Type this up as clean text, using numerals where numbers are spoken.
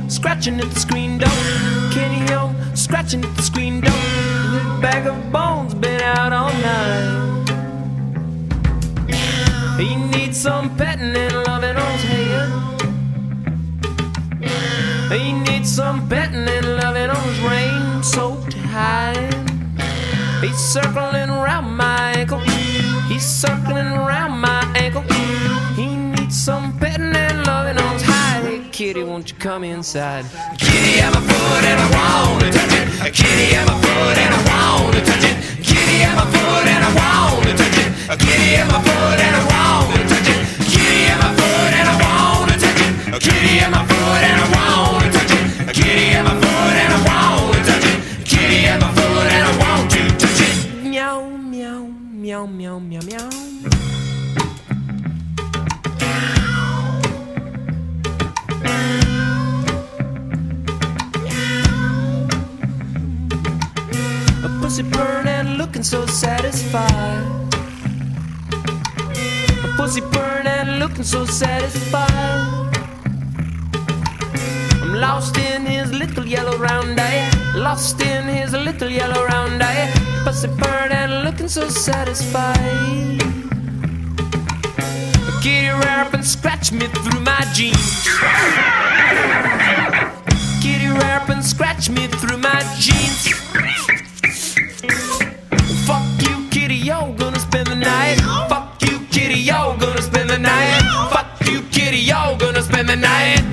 scratching at the screen door. Kitty, yo, scratching at the screen door. Little bag of bones been out all night. He needs some petting and loving on his head. He needs some petting and loving on his rain-soaked hide. He's circling around my ankle. He's circling around my ankle. He needs some petting and loving on his hide. Hey, kitty, won't you come inside? Kitty, I'm a foot and I wanna touch it. Kitty, I'm a foot and I wanna touch it. Kitty, I'm a foot and I wanna touch it. Kitty, I'm a foot and I wanna touch it. Kitty, I'm a foot and I wanna touch it. Kitty, I'm a foot and I wanna touch it. Kitty, I'm a foot and I wanna touch it. Kitty, I'm a foot and I want to touch it. Meow, meow, meow, meow, meow, meow. A pussy purring and looking so satisfied. A pussy purring and looking so satisfied. I'm lost in his little yellow round eye. Lost in his little yellow round eye. Pussy purring and looking so satisfied. Kitty, rear up and scratch me through my jeans. Kitty, rear up and scratch me through my jeans. Fuck you, kitty, yo, gonna spend the night. Fuck you, kitty, yo, gonna spend the night. Fuck you, kitty, yo, gonna spend the night.